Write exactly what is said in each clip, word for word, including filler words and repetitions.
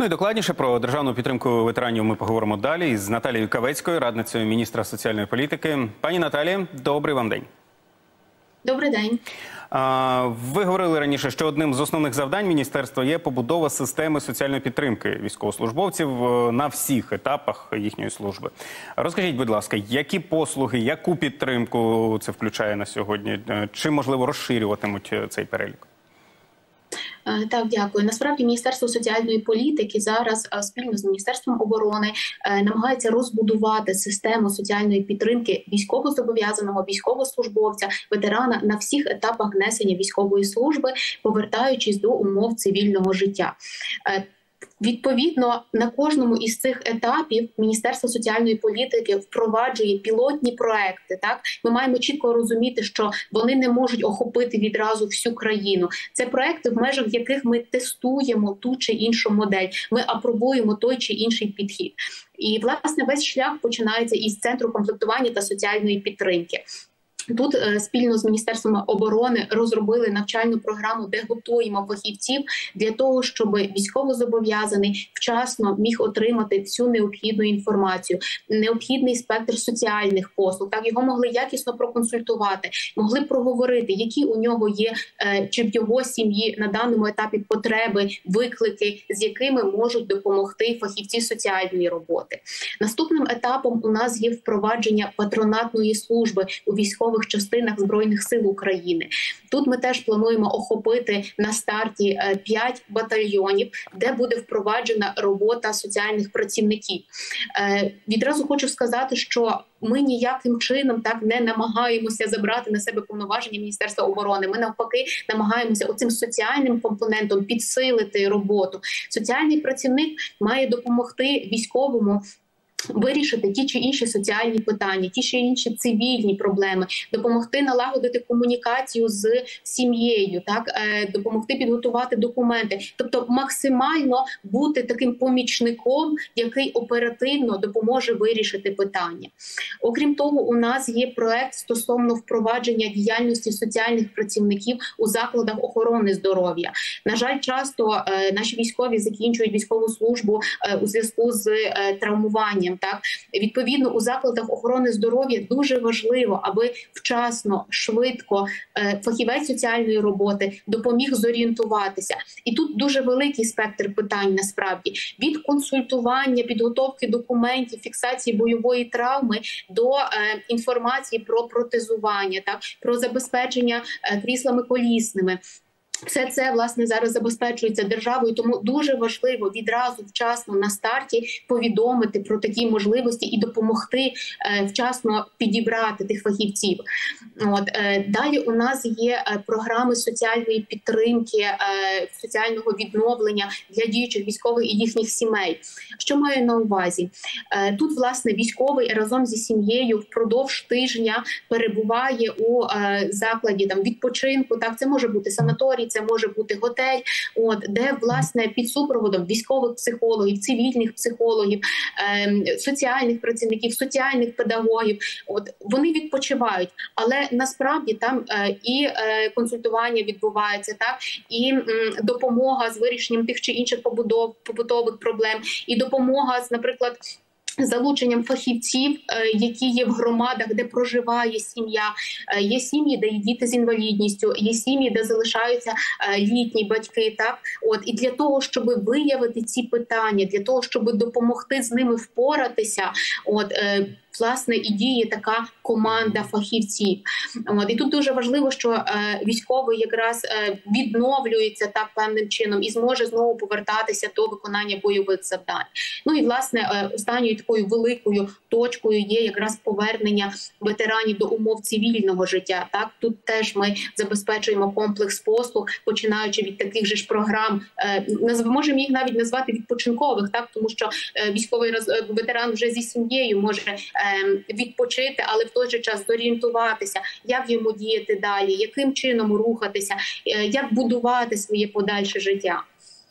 Ну і докладніше про державну підтримку ветеранів ми поговоримо далі з Наталією Кавецькою, радницею міністра соціальної політики. Пані Наталі, добрий вам день. Добрий день. Ви говорили раніше, що одним з основних завдань міністерства є побудова системи соціальної підтримки військовослужбовців на всіх етапах їхньої служби. Розкажіть, будь ласка, які послуги, яку підтримку це включає на сьогодні? Чи, можливо, розширюватимуть цей перелік? Так, дякую. Насправді, Міністерство соціальної політики зараз спільно з Міністерством оборони намагається розбудувати систему соціальної підтримки військовозобов'язаного, військовослужбовця, ветерана на всіх етапах несення військової служби, повертаючись до умов цивільного життя. Відповідно, на кожному із цих етапів Міністерство соціальної політики впроваджує пілотні проекти. Так, ми маємо чітко розуміти, що вони не можуть охопити відразу всю країну. Це проекти, в межах яких ми тестуємо ту чи іншу модель, ми апробуємо той чи інший підхід. І, власне, весь шлях починається із Центру комплектування та соціальної підтримки. Тут спільно з Міністерством оборони розробили навчальну програму, де готуємо фахівців для того, щоб військовозобов'язаний вчасно міг отримати всю необхідну інформацію, необхідний спектр соціальних послуг. Так, його могли якісно проконсультувати, могли проговорити, які у нього є, чи в його сім'ї на даному етапі потреби, виклики, з якими можуть допомогти фахівці соціальної роботи. Наступним етапом у нас є впровадження патронатної служби у військових частинах Збройних сил України. Тут ми теж плануємо охопити на старті п'ять батальйонів, де буде впроваджена робота соціальних працівників. Відразу хочу сказати, що ми ніяким чином так не намагаємося забрати на себе повноваження Міністерства оборони. Ми навпаки намагаємося оцим соціальним компонентом підсилити роботу. Соціальний працівник має допомогти військовому вирішити ті чи інші соціальні питання, ті чи інші цивільні проблеми, допомогти налагодити комунікацію з сім'єю, так, допомогти підготувати документи. Тобто максимально бути таким помічником, який оперативно допоможе вирішити питання. Окрім того, у нас є проект стосовно впровадження діяльності соціальних працівників у закладах охорони здоров'я. На жаль, часто наші військові закінчують військову службу у зв'язку з травмуванням. Так, відповідно, у закладах охорони здоров'я дуже важливо, аби вчасно, швидко фахівець соціальної роботи допоміг зорієнтуватися. І тут дуже великий спектр питань насправді. Від консультування, підготовки документів, фіксації бойової травми до е, інформації про протезування, так, про забезпечення е, кріслами колісними. Все це, власне, зараз забезпечується державою, тому дуже важливо відразу вчасно на старті повідомити про такі можливості і допомогти е, вчасно підібрати тих фахівців. От, е, далі у нас є е, програми соціальної підтримки, е, соціального відновлення для діючих військових і їхніх сімей. Що маю на увазі? Е, тут, власне, військовий разом зі сім'єю впродовж тижня перебуває у е, закладі там, відпочинку, так, це може бути санаторій, це може бути готель, от, де, власне, під супроводом військових психологів, цивільних психологів, е, соціальних працівників, соціальних педагогів, от, вони відпочивають. Але насправді там е, і е, консультування відбувається, так, і м, допомога з вирішенням тих чи інших побудов, побутових проблем, і допомога з, наприклад, залученням фахівців, які є в громадах, де проживає сім'я. Є сім'ї, де є діти з інвалідністю, є сім'ї, де залишаються літні батьки. Так? От, і для того, щоб виявити ці питання, для того, щоб допомогти з ними впоратися, от, власне, і діє така команда фахівців. От, і тут дуже важливо, що е, військовий якраз е, відновлюється так певним чином і зможе знову повертатися до виконання бойових завдань. Ну і, власне, е, останньою такою великою точкою є якраз повернення ветеранів до умов цивільного життя. Так, тут теж ми забезпечуємо комплекс послуг, починаючи від таких же ж програм, е, можемо їх навіть назвати відпочинкових, так, тому що е, військовий роз, е, ветеран вже зі сім'єю може відпочити, але в той же час зорієнтуватися, як йому діяти далі, яким чином рухатися, як будувати своє подальше життя.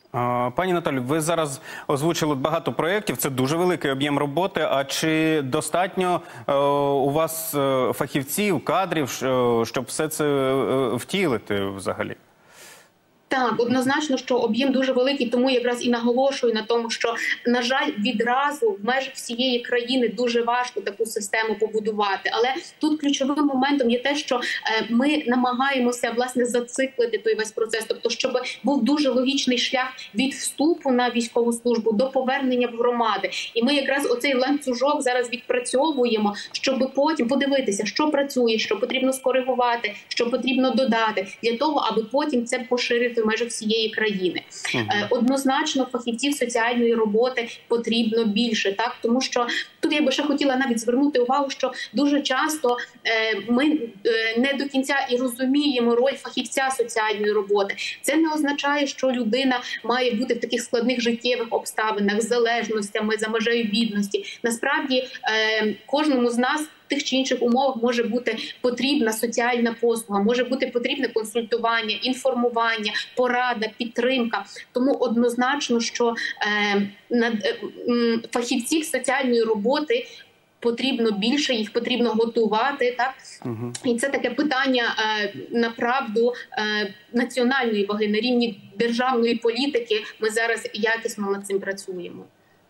Пані Наталю, ви зараз озвучили багато проєктів, це дуже великий об'єм роботи. А чи достатньо е, у вас фахівців, кадрів, щоб все це втілити взагалі? Так, однозначно, що об'єм дуже великий, тому якраз і наголошую на тому, що, на жаль, відразу в межах всієї країни дуже важко таку систему побудувати. Але тут ключовим моментом є те, що ми намагаємося, власне, зациклити той весь процес, тобто, щоб був дуже логічний шлях від вступу на військову службу до повернення в громади. І ми якраз оцей ланцюжок зараз відпрацьовуємо, щоб потім подивитися, що працює, що потрібно скоригувати, що потрібно додати, для того, аби потім це поширити в межах всієї країни. Угу. Однозначно, фахівців соціальної роботи потрібно більше, так, тому що тут я би ще хотіла навіть звернути увагу, що дуже часто е, ми е, не до кінця і розуміємо роль фахівця соціальної роботи. Це не означає, що людина має бути в таких складних життєвих обставинах, залежностями, за межею бідності. Насправді, е, кожному з нас в тих чи інших умовах може бути потрібна соціальна послуга, може бути потрібне консультування, інформування, порада, підтримка. Тому однозначно, що е, над, е, фахівців соціальної роботи потрібно більше, їх потрібно готувати, так? Угу. І це таке питання, е, направду, е, національної ваги, на рівні державної політики. Ми зараз якісно над цим працюємо.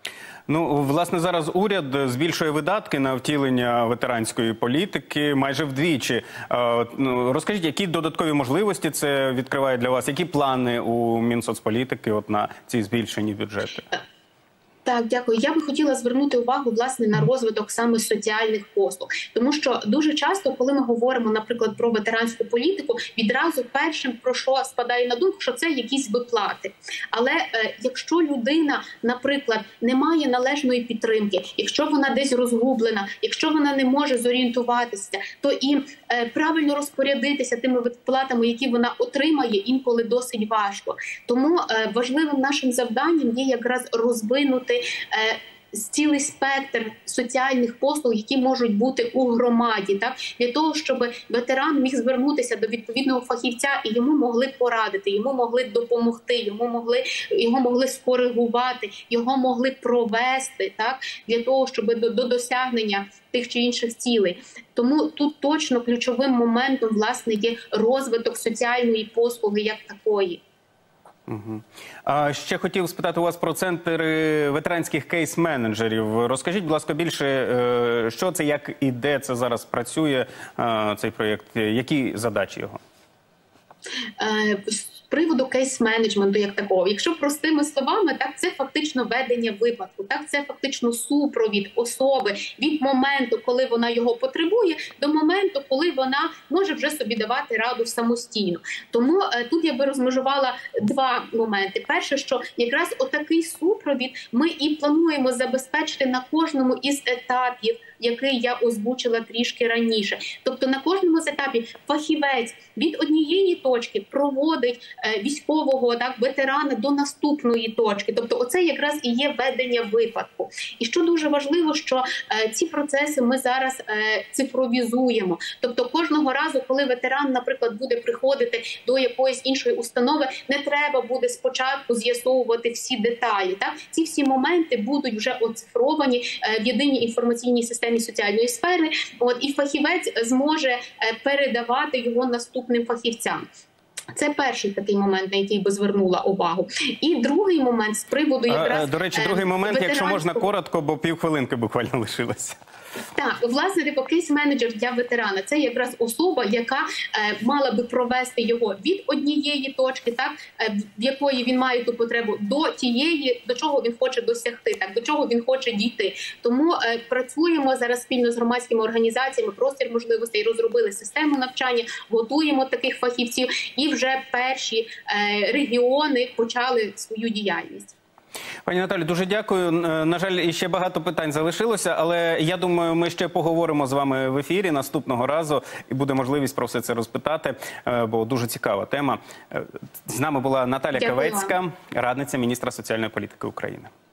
Ну, власне, зараз уряд збільшує видатки на втілення ветеранської політики майже вдвічі. Розкажіть, які додаткові можливості це відкриває для вас? Які плани у Мінсоцполітики от на ці збільшені бюджети? Так, дякую. Я би хотіла звернути увагу, власне, на розвиток саме соціальних послуг. Тому що дуже часто, коли ми говоримо, наприклад, про ветеранську політику, відразу першим про що спадає на думку, що це якісь виплати. Але е, якщо людина, наприклад, не має належної підтримки, якщо вона десь розгублена, якщо вона не може зорієнтуватися, то і е, правильно розпорядитися тими виплатами, які вона отримає, інколи досить важко. Тому е, важливим нашим завданням є якраз розвинути цілий спектр соціальних послуг, які можуть бути у громаді, так, для того, щоб ветеран міг звернутися до відповідного фахівця і йому могли порадити, йому могли допомогти, йому могли його могли скоригувати, його могли провести, так, для того, щоб до, до досягнення тих чи інших цілей. Тому тут точно ключовим моментом, власне, є розвиток соціальної послуги як такої. Угу. А ще хотів спитати у вас про центр ветеранських кейс-менеджерів. Розкажіть, будь ласка, більше, що це, як і де це зараз працює, цей проєкт, які задачі його? З приводу кейс-менеджменту як такого, якщо простими словами, так, це фактично ведення випадку, так, це фактично супровід особи від моменту, коли вона його потребує, до моменту, коли вона може вже собі давати раду самостійно. Тому е, тут я би розмежувала два моменти. Перше, що якраз отакий супровід ми і плануємо забезпечити на кожному із етапів, який я озвучила трішки раніше. Тобто на кожному з етапів фахівець від однієї точки проводить е, військового, так, ветерана до наступної точки. Тобто оце якраз і є ведення випадку. І що дуже важливо, що е, ці процеси ми зараз е, цифровізуємо. Тобто кожного разу, коли ветеран, наприклад, буде приходити до якоїсь іншої установи, не треба буде спочатку з'ясовувати всі деталі. Так? Ці всі моменти будуть вже оцифровані е, в єдиній інформаційній системі соціальної сфери, от, і фахівець зможе передавати його наступним фахівцям. Це перший такий момент, на який би звернула увагу. І другий момент з приводу якраз... До речі, другий момент, якщо можна коротко, бо півхвилинки буквально лишилося. Так, власне, типу, кейс-менеджер для ветерана – це якраз особа, яка е, мала би провести його від однієї точки, так, е, в якої він має ту потребу, до тієї, до чого він хоче досягти, так, до чого він хоче дійти. Тому е, працюємо зараз спільно з громадськими організаціями, простір можливостей, розробили систему навчання, готуємо таких фахівців, і вже перші е, регіони почали свою діяльність. Пані Наталі, дуже дякую. На жаль, ще багато питань залишилося, але я думаю, ми ще поговоримо з вами в ефірі наступного разу і буде можливість про все це розпитати, бо дуже цікава тема. З нами була Наталя Кавецька, радниця міністра соціальної політики України.